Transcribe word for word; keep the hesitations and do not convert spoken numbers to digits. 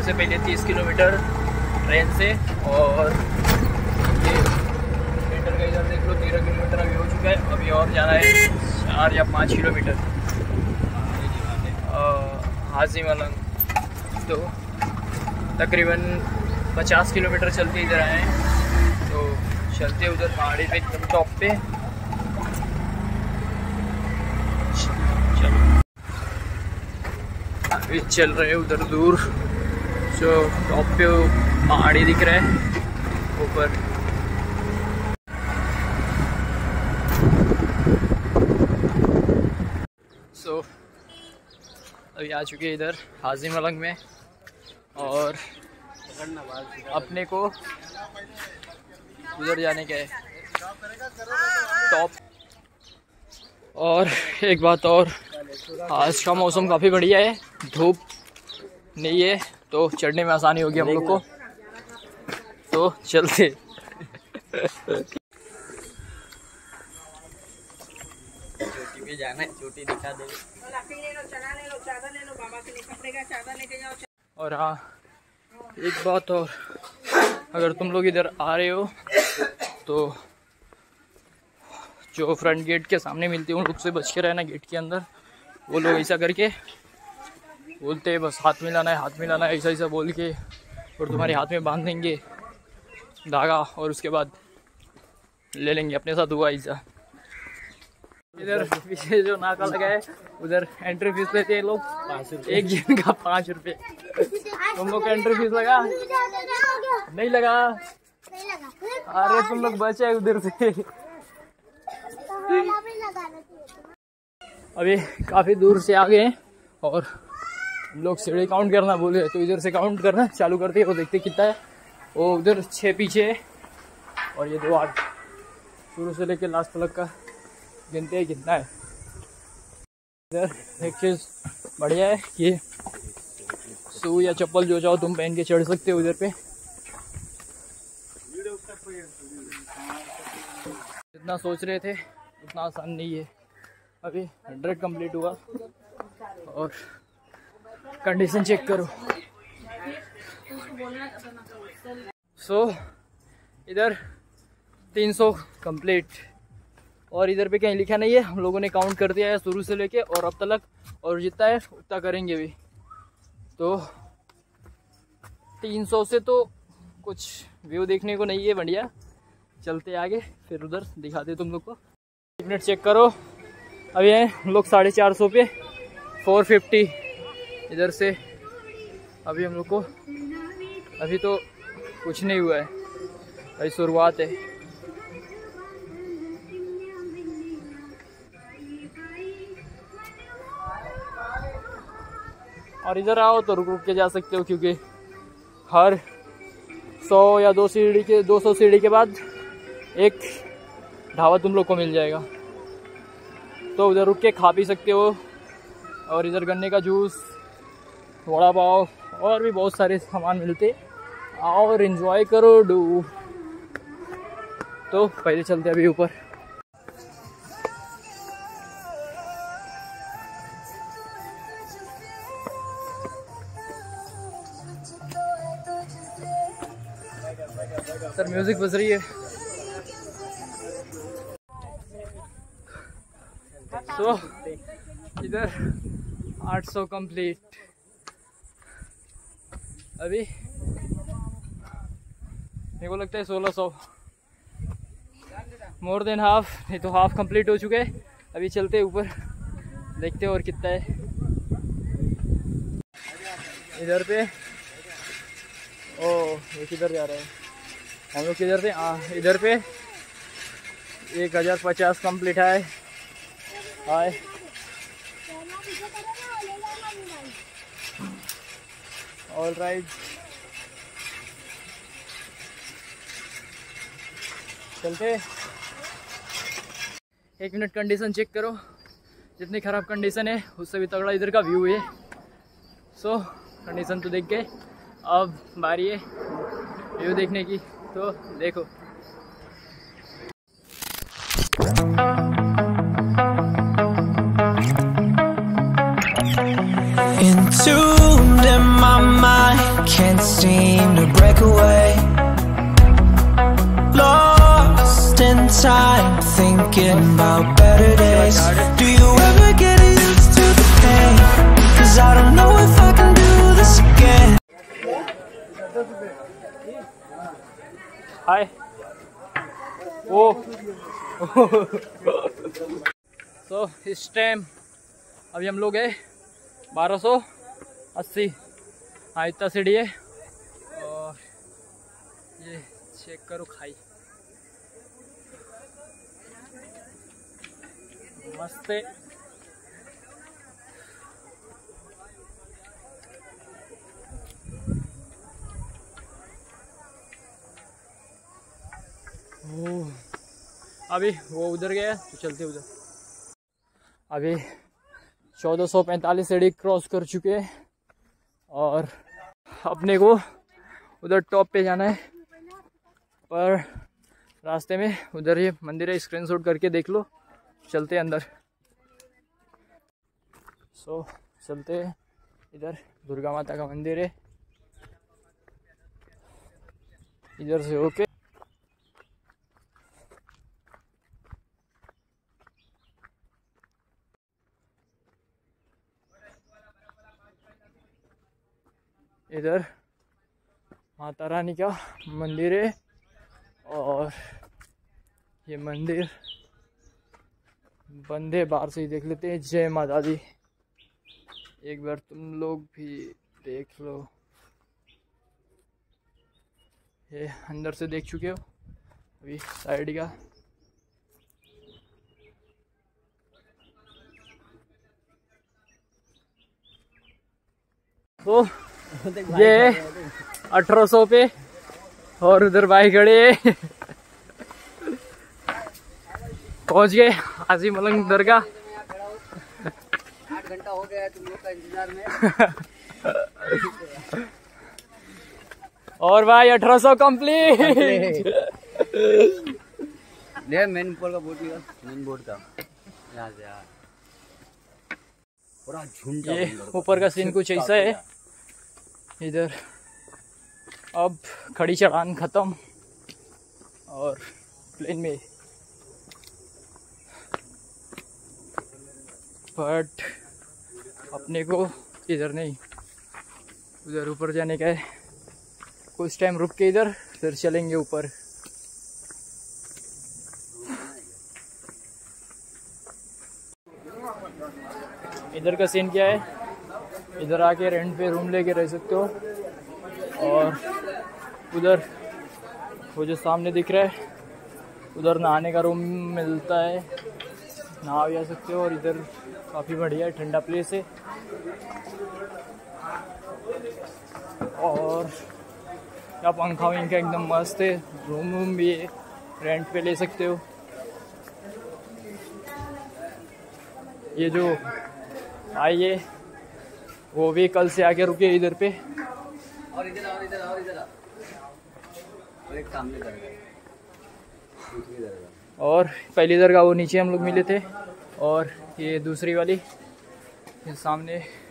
से पहले तीस किलोमीटर ट्रेन से, और ये सेंटर का इधर देख लो तेरह किलोमीटर अभी हो चुका है। अभी और जाना है चार या पाँच किलोमीटर हाजी मलंग। तो तकरीबन पचास किलोमीटर चलते इधर आए हैं। तो चलते उधर पहाड़ी पे एकदम टॉप पे। चलो अभी चल रहे हैं उधर दूर जो टॉप पे पहाड़ी दिख रहा है ऊपर। सो so, अभी आ चुके हैं इधर हाजी मलंग में, और अपने को उधर जाने का है टॉप। और एक बात और, आज का मौसम काफ़ी बढ़िया है, धूप नहीं है तो चढ़ने में आसानी होगी हम लोग को। तो चलते चोटी पे जाना है, चोटी दिखा दे। और हाँ एक बात और, अगर तुम लोग इधर आ रहे हो तो जो फ्रंट गेट के सामने मिलती है उन लोग से बच के रहना। गेट के अंदर वो लोग ऐसा करके बोलते हैं बस हाथ मिलाना है, हाथ मिलाना है, ऐसा ऐसा बोल के, और तुम्हारे हाथ में बांध देंगे धागा, और उसके बाद ले लेंगे अपने साथ हुआ ऐसा। इधर पीछे जो नाका लगा है उधर एंट्री फीस लेते हैं लोग, एक जन का पाँच रुपये। तुम लोग का एंट्री फीस लगा? नहीं लगा। अरे तुम लोग बचे उधर से। अभी काफी दूर से आ गए और हम लोग सीढ़ी काउंट करना बोले, तो इधर से काउंट करना चालू करते हैं, वो देखते कितना है। वो उधर छः पीछे है और ये दो आठ, शुरू से लेके लास्ट तक का गिनते हैं कितना है। इधर एक चीज़ बढ़िया है कि शू या चप्पल जो चाहो तुम पहन के चढ़ सकते हो उधर पे। जितना सोच रहे थे उतना आसान नहीं है। अभी हंड्रेड कंप्लीट हुआ और कंडीशन चेक करो। सो so, इधर तीन सौ कंप्लीट, और इधर पे कहीं लिखा नहीं है, हम लोगों ने काउंट कर दिया है शुरू से लेके और अब तक, और जितना है उतना करेंगे भी। तो तीन सौ से तो कुछ व्यू देखने को नहीं है, बढ़िया। चलते आगे फिर उधर दिखाते तुम लोग को। एक मिनट चेक करो, अभी हैं हम लोग साढ़े चार सौ पे, फोर फिफ्टी इधर से। अभी हम लोग को अभी तो कुछ नहीं हुआ है, अभी शुरुआत है। और इधर आओ तो रुक रुक के जा सकते हो, क्योंकि हर सौ या दो सीढ़ी के दो सौ सीढ़ी के बाद एक ढाबा तुम लोग को मिल जाएगा, तो उधर रुक के खा पी सकते हो। और इधर गन्ने का जूस, वड़ा पाव और भी बहुत सारे सामान मिलते। आओ और एंजॉय करो डू। तो पहले चलते अभी ऊपर। सर म्यूजिक बज रही है। तो इधर आठ सौ कंप्लीट। अभी मेरे को लगता है सोलह सौ, मोर देन हाफ, नहीं तो हाफ कंप्लीट हो चुके हैं। अभी चलते ऊपर, देखते और कितना है इधर पे। ओ ये किधर जा रहा है, हम लोग किधर थे? हाँ इधर पे एक हज़ार पचास कम्प्लीट है। हाय ऑल राइट, चलते। एक मिनट कंडीशन चेक करो, जितनी ख़राब कंडीशन है उससे भी तगड़ा इधर का व्यू है। सो कंडीशन तो देख के अब बारी है व्यू देखने की, तो देखो। Entombed in my mind, can't seem to break away. Lost in time, thinking about better days. Do you ever get used to the pain? 'Cause I don't know if I can do this again. हाय ओ तो इस time अभी हम लोग है बारह सौ अस्सी। हाँ इतना सीढ़ी है और ये चेक करो खाई मस्त है। अभी वो उधर गया तो चलते उधर। अभी चौदह सौ पैंतालीस सीढ़ी क्रॉस कर चुके हैं और अपने को उधर टॉप पे जाना है, पर रास्ते में उधर ये मंदिर है, स्क्रीनशॉट करके देख लो। चलते अंदर। सो so, चलते इधर दुर्गा माता का मंदिर है, इधर से होके इधर माता रानी का मंदिर है और ये मंदिर बंद है, बाहर से ही देख लेते हैं। जय माता दी, एक बार तुम लोग भी देख लो। ये अंदर से देख चुके हो, अभी साइड का तो ये अठारह सौ पे और उधर भाई खड़े पहुंच गए हाजी मलंग दरगाह। आठ घंटा हो गया तुम लोग का इंतजार में। और भाई अठारह सौ कंप्लीट। मेन बोर्ड का बोर्ड मेन बोर्ड का यहाँ से यार पूरा झुंड। ये ऊपर का सीन कुछ ऐसा है। इधर अब खड़ी चढ़ान खत्म और प्लेन में, बट अपने को इधर नहीं उधर ऊपर जाने का है। कुछ टाइम रुक के इधर फिर चलेंगे ऊपर। इधर का सीन क्या है, इधर आके रेंट पे रूम लेके रह सकते हो और उधर वो जो सामने दिख रहा है उधर नहाने का रूम मिलता है, नहा भी आ सकते हो। और इधर काफ़ी बढ़िया ठंडा प्लेस है और क्या पंखा विंखा एकदम मस्त है। रूम वूम भी है, रेंट पे ले सकते हो। ये जो आइए वो भी कल से आके रुके इधर पे। और इधर और इधर और इधर और एक सामने दरगाह, और पहली दरगाह वो नीचे हम लोग मिले थे और ये दूसरी वाली ये सामने